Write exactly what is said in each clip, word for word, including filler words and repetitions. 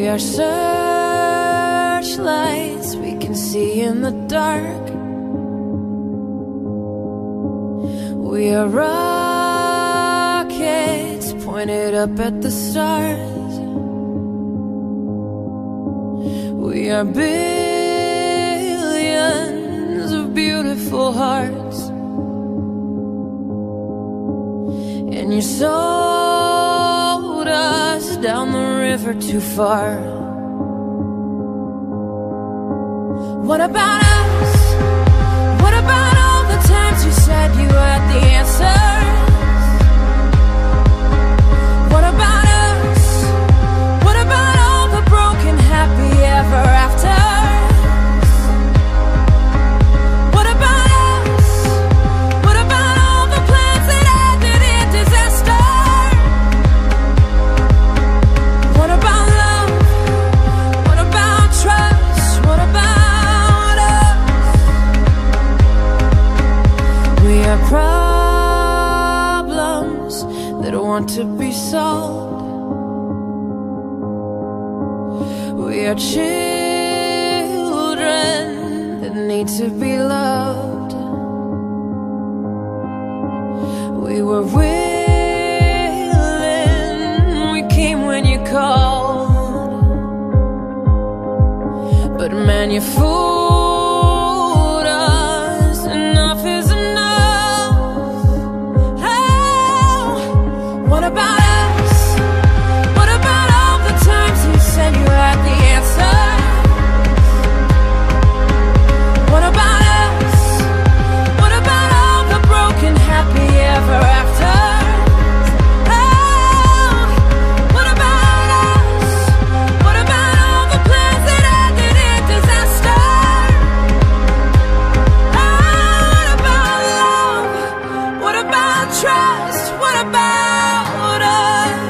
are searchlights we can see in the dark. We are rockets pointed up at the stars. We are billions of beautiful hearts, and you sold us down the river too far. What about us? What about all the times you said you had the answers? What about us? What about all the broken happy ever afters? What about us? What about all the plans that ended in disaster? What about love? What about trust? What about us? We are problems that want to be solved. We are children that need to be loved. We were willing, we came when you called, but man, you fooled us. Enough is enough. Oh, what about us? What about all the times you said you had the answer? What about us? What about all the broken happy ever after? Oh, what about us? What about all the plans that ended in disaster? Oh, what about love? What about trust? What about us?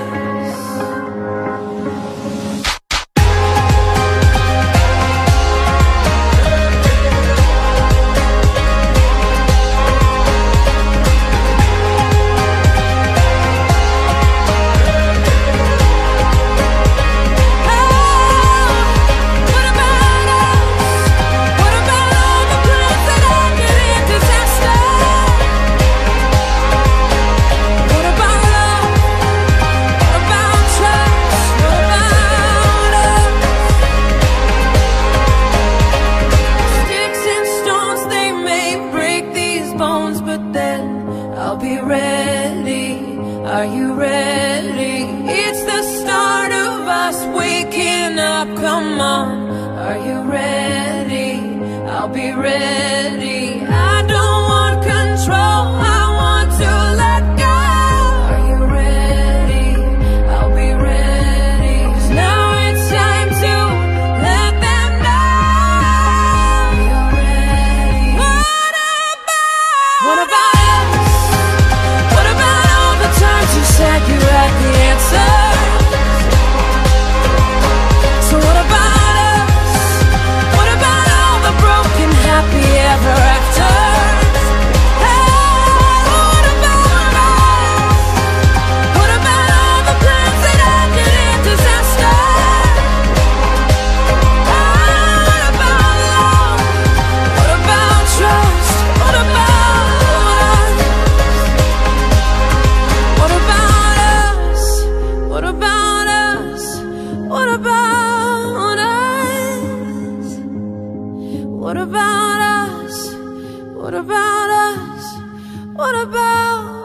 Sticks and stones, they may break these bones, but then I'll be ready. Are you ready? It's the start of us waking up. Come on, are you ready? I'll be ready. I don't want control, I want to let go. Are you ready? I'll be ready. 'Cause now it's time to let them know. You're ready. What about? What about us? What about all the times you said you had the answer? So what about us? What about all the broken happy ever after? What about us? What about all the plans that ended in disaster? What about love? What about trust? What about us? What about us? What about us? What about us? What about us? What about us? What about